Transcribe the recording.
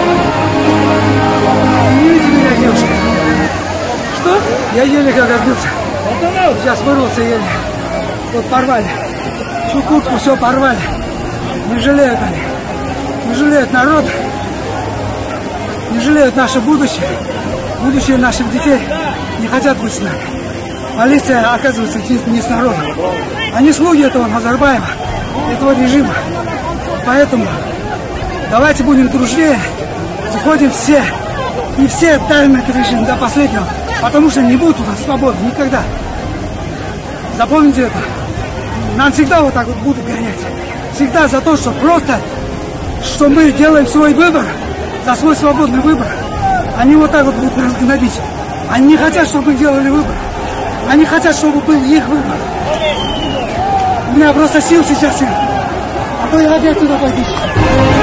Не видите меня, девушка? Что? Я еле как отбился. Сейчас вырвался еле. Вот порвали. Всю куртку все порвали. Не жалеют они. Не жалеют народ. Не жалеют наше будущее. Будущее наших детей. Не хотят быть с нами. Полиция, оказывается, не с народом. Они слуги этого Назарбаева, этого режима. Поэтому давайте будем дружнее. Заходим все. И все давим этот режим до последнего. Потому что не будет у нас свободы никогда. Запомните это. Нам всегда вот так вот будут гонять. Всегда за то, что просто, что мы делаем свой выбор, за свой свободный выбор. Они вот так вот будут нас гнобить. Они не хотят, чтобы мы делали выбор. Они хотят, чтобы был их выбор. У меня просто сил сейчас нет. А то я опять туда пойду.